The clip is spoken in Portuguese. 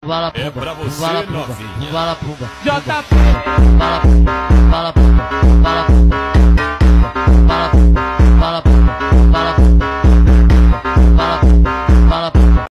Vala É pumba, pra você, vala pumba, novinha. vala pumba, JP. vala pumba, vala pumba, vala pumba.